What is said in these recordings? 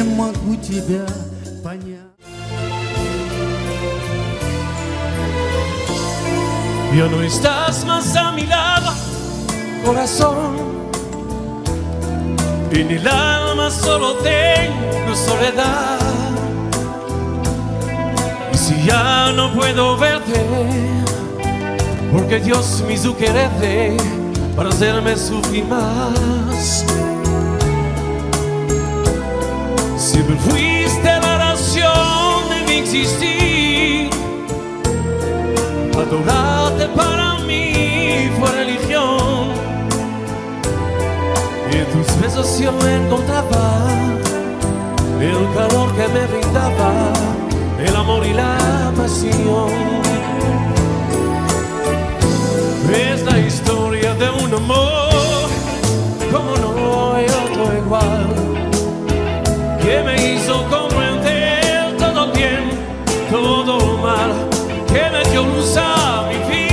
не могу тебя понять. Ya no estás más a mi lado, corazón. En el alma solo tengo soledad. Y si ya no puedo verte, porque Dios me hizo quererte para hacerme sufrir más. Siempre fuiste la razón de mi existir. Adorarte para mí fue religión. Y en tus besos yo encontraba el calor que me brindaba el amor y la pasión. Es la historia de un amor como no hay otro igual, que me hizo comprender todo bien, todo mal, que me dio luz a mi vida.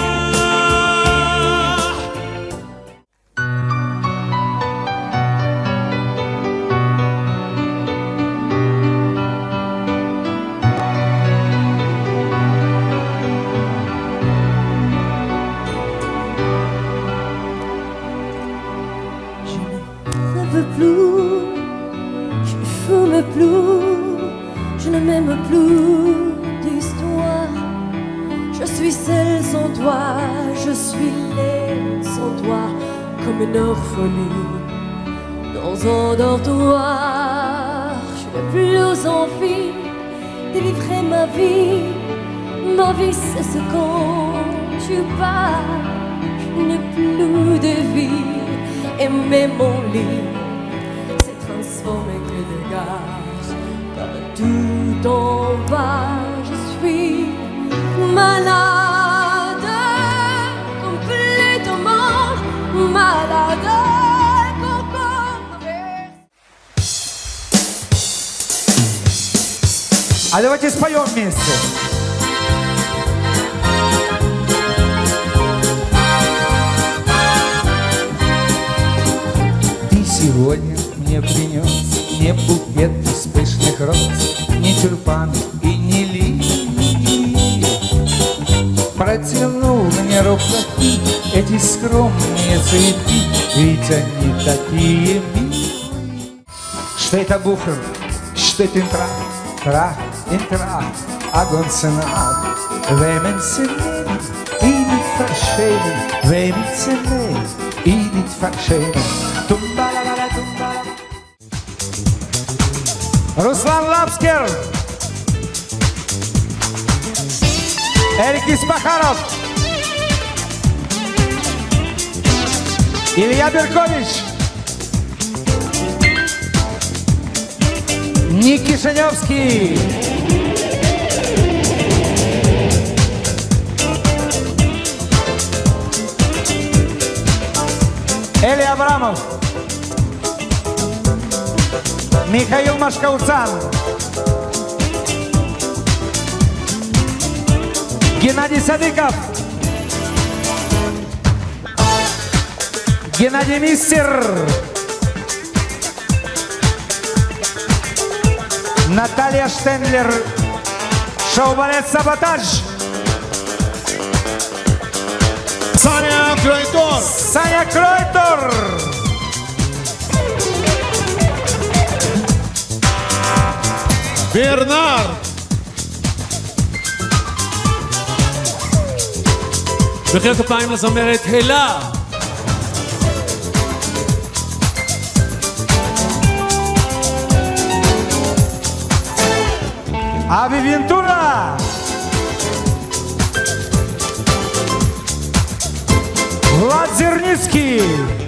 Je ne veux plus, je ne fume plus, je ne m'aime plus d'histoire. Je suis seule sans toi, je suis laide sans toi, comme une orpheline dans un dortoir. Je n'ai plus envie de vivre ma vie. Ma vie c'est ce quand tu pars. Je n'ai plus de vie. Et même mon lit s'est transformé que de gaz. Partout en bas, je suis malade, complètement malade. А давайте споем вместе. Сегодня мне принес не букет из пышных роз, не тюльпаны и не лилии. Протянул мне руку эти скромные цветы, ведь они такие милые. Что это бухр, что это интра, интра, огонь цена. Вемен цены, и не фаршели, вемен цены, и не фаршели. Руслан Лапскер, Эрик Испахаров, Илья Беркович, Ник Кишиневский, Эли Абрамов, Михаил Машкауцан, Геннадий Садыков, Геннадий Мистер, Наталья Штендлер, шоу-балет «Саботаж», Саня Кройтор, Саня Кройтор, Бернард, מחיאות כפיים לזמרת הילה. Ави Вентура, Влад Зерницкий,